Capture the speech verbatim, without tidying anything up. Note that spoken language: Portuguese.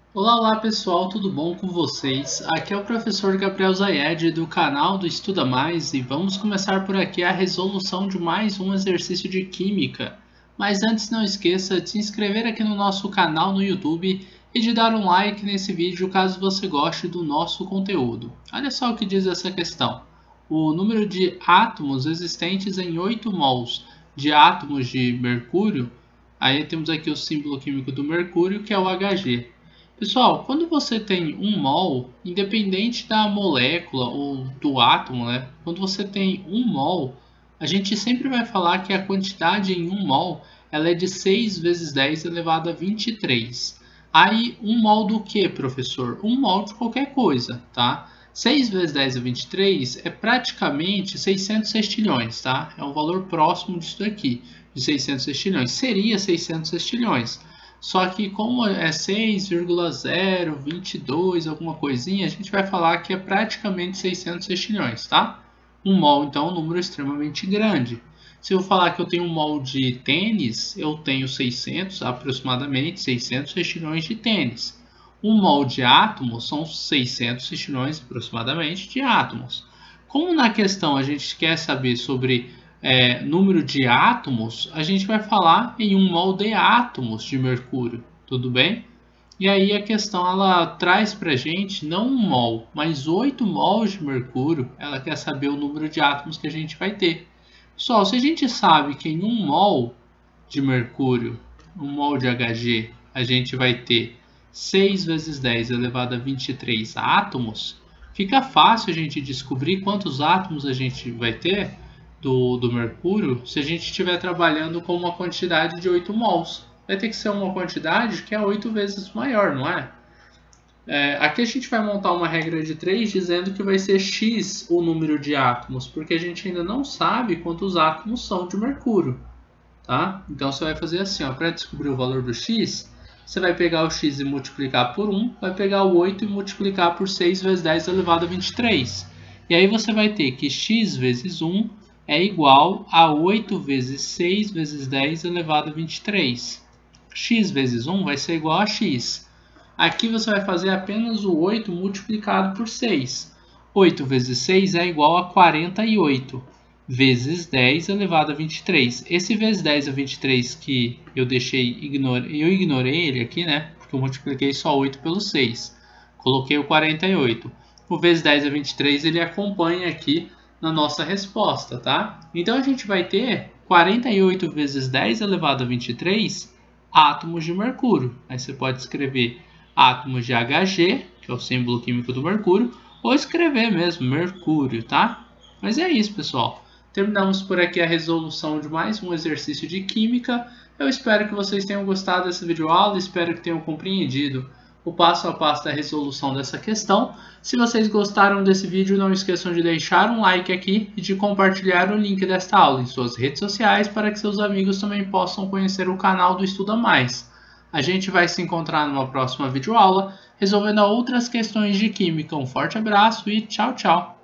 Olá, olá pessoal, tudo bom com vocês? Aqui é o professor Gabriel Zayed do canal do Estuda Mais e vamos começar por aqui a resolução de mais um exercício de Química. Mas antes não esqueça de se inscrever aqui no nosso canal no YouTube e de dar um like nesse vídeo caso você goste do nosso conteúdo. Olha só o que diz essa questão. O número de átomos existentes em oito mols de átomos de mercúrio, aí temos aqui o símbolo químico do mercúrio, que é o Hg. Pessoal, quando você tem um mol, independente da molécula ou do átomo, né? Quando você tem um mol, a gente sempre vai falar que a quantidade em um mol ela é de seis vezes dez elevado a vinte e três. Aí, um mol do que, professor? Um mol de qualquer coisa, tá? seis vezes dez a vinte e três é praticamente seiscentos sextilhões, tá? É um valor próximo disso daqui, de seiscentos sextilhões. Seria seiscentos sextilhões. Só que como é seis vírgula zero vinte e dois, alguma coisinha, a gente vai falar que é praticamente seiscentos sextilhões, tá? Um mol, então, é um número extremamente grande. Se eu falar que eu tenho um mol de tênis, eu tenho seiscentos, aproximadamente seiscentos sextilhões de tênis. Um mol de átomos são seiscentos sextilhões, aproximadamente, de átomos. Como na questão a gente quer saber sobre é, número de átomos, a gente vai falar em um mol de átomos de mercúrio, tudo bem? E aí a questão ela traz para a gente não um mol, mas oito mols de mercúrio. Ela quer saber o número de átomos que a gente vai ter. Pessoal, se a gente sabe que em um mol de mercúrio, um mol de Hg, a gente vai ter seis vezes dez elevado a vinte e três átomos, fica fácil a gente descobrir quantos átomos a gente vai ter do, do mercúrio se a gente estiver trabalhando com uma quantidade de oito mols. Vai ter que ser uma quantidade que é oito vezes maior, não é? É, aqui a gente vai montar uma regra de três dizendo que vai ser x o número de átomos, porque a gente ainda não sabe quantos átomos são de mercúrio. Tá? Então você vai fazer assim, para descobrir o valor do x, você vai pegar o x e multiplicar por um, vai pegar o oito e multiplicar por seis vezes dez elevado a vinte e três. E aí você vai ter que x vezes um é igual a oito vezes seis vezes dez elevado a vinte e três. X vezes um vai ser igual a x. Aqui você vai fazer apenas o oito multiplicado por seis. oito vezes seis é igual a quarenta e oito. Vezes dez elevado a vinte e três. Esse vezes dez a vinte e três que eu deixei, ignore, eu ignorei ele aqui, né? Porque eu multipliquei só oito pelo seis. Coloquei o quarenta e oito. O vezes dez a vinte e três ele acompanha aqui na nossa resposta, tá? Então a gente vai ter quarenta e oito vezes dez elevado a vinte e três átomos de mercúrio. Aí você pode escrever átomos de Hg, que é o símbolo químico do mercúrio, ou escrever mesmo mercúrio, tá? Mas é isso, pessoal. Terminamos por aqui a resolução de mais um exercício de Química. Eu espero que vocês tenham gostado dessa videoaula, espero que tenham compreendido o passo a passo da resolução dessa questão. Se vocês gostaram desse vídeo, não esqueçam de deixar um like aqui e de compartilhar o link desta aula em suas redes sociais para que seus amigos também possam conhecer o canal do Estuda Mais. A gente vai se encontrar numa próxima videoaula, resolvendo outras questões de Química. Um forte abraço e tchau, tchau!